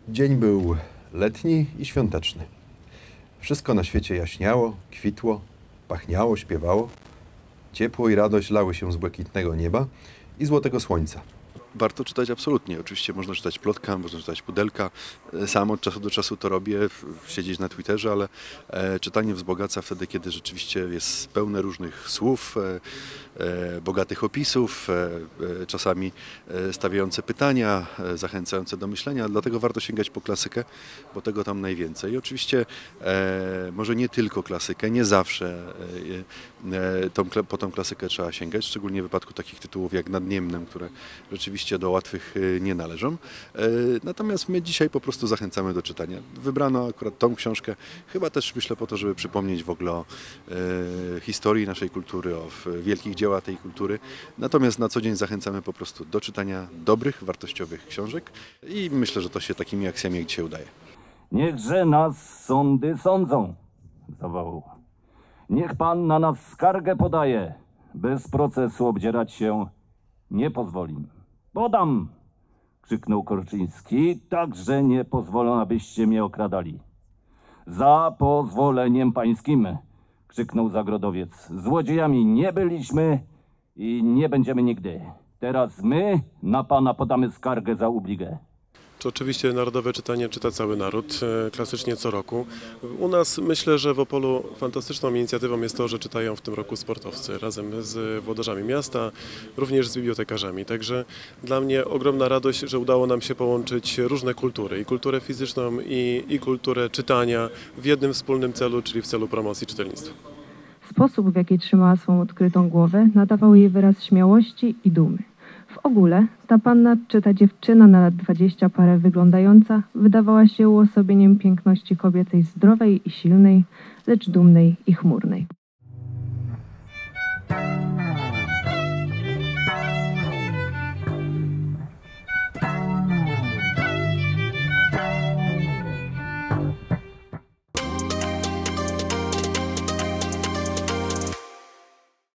Dzień był letni i świąteczny. Wszystko na świecie jaśniało, kwitło, pachniało, śpiewało. Ciepło i radość lały się z błękitnego nieba i złotego słońca. Warto czytać absolutnie. Oczywiście można czytać plotka, można czytać pudelka. Sam od czasu do czasu to robię, siedzieć na Twitterze, ale czytanie wzbogaca wtedy, kiedy rzeczywiście jest pełne różnych słów, bogatych opisów, czasami stawiające pytania, zachęcające do myślenia. Dlatego warto sięgać po klasykę, bo tego tam najwięcej. I oczywiście może nie tylko klasykę, nie zawsze po tą klasykę trzeba sięgać, szczególnie w wypadku takich tytułów jak Nad Niemnem, które rzeczywiście do łatwych nie należą. Natomiast my dzisiaj po prostu zachęcamy do czytania. Wybrano akurat tą książkę, chyba też myślę po to, żeby przypomnieć w ogóle o historii naszej kultury, o wielkich dziełach tej kultury. Natomiast na co dzień zachęcamy po prostu do czytania dobrych, wartościowych książek i myślę, że to się takimi akcjami jak dzisiaj udaje. Niechże nas sądy sądzą, zawołał. Niech pan na nas skargę podaje. Bez procesu obdzierać się nie pozwoli. Podam! Krzyknął Korczyński. Także nie pozwolę, abyście mnie okradali. Za pozwoleniem pańskim! Krzyknął Zagrodowiec. Złodziejami nie byliśmy i nie będziemy nigdy. Teraz my na pana podamy skargę za ubligę. To oczywiście narodowe czytanie czyta cały naród, klasycznie co roku. U nas myślę, że w Opolu fantastyczną inicjatywą jest to, że czytają w tym roku sportowcy razem z włodarzami miasta, również z bibliotekarzami. Także dla mnie ogromna radość, że udało nam się połączyć różne kultury, i kulturę fizyczną, i kulturę czytania w jednym wspólnym celu, czyli w celu promocji czytelnictwa. Sposób, w jaki trzymała swą odkrytą głowę, nadawał jej wyraz śmiałości i dumy. W ogóle ta panna, czy ta dziewczyna na lat 20 parę wyglądająca, wydawała się uosobieniem piękności kobiecej zdrowej i silnej, lecz dumnej i chmurnej.